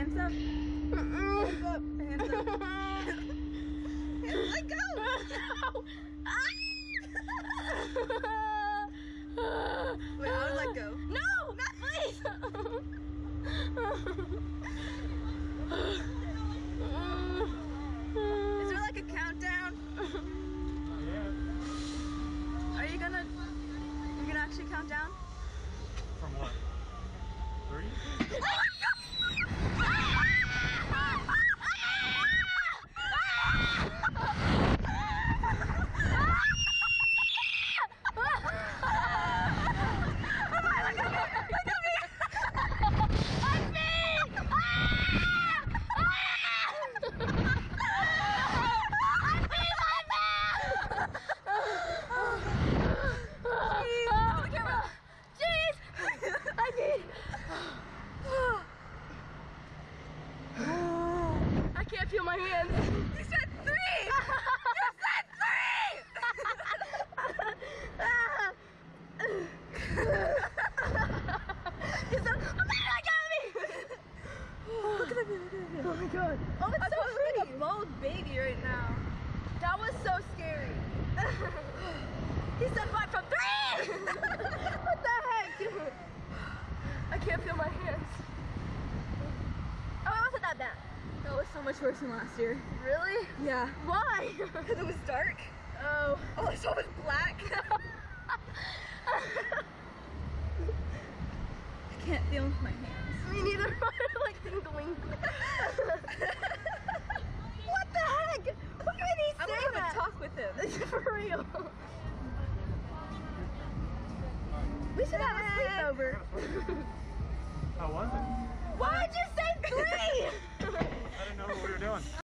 Hands up. Hands up. Hands up. Let go. Wait, I would let go. No, not please. Is there like a countdown? Yeah. Are you gonna actually count down? From what? 30? I can't feel my hands. You said 3! You said 3! You said, oh my God, look at me! Oh my God. Oh, it's so like a bald baby right now. That was so scary. He said 5 from 3! What the heck? I can't feel my hands. Oh, it wasn't that bad. That was so much worse than last year. Really? Yeah. Why? Because it was dark. Oh. All I saw was black. I can't feel my hands. Me neither. Like tingling. What the heck? Why did he say I'm gonna have that? a talk with him. For real. We should have a sleepover. How was it? Why did you say 3? I didn't know what we were doing.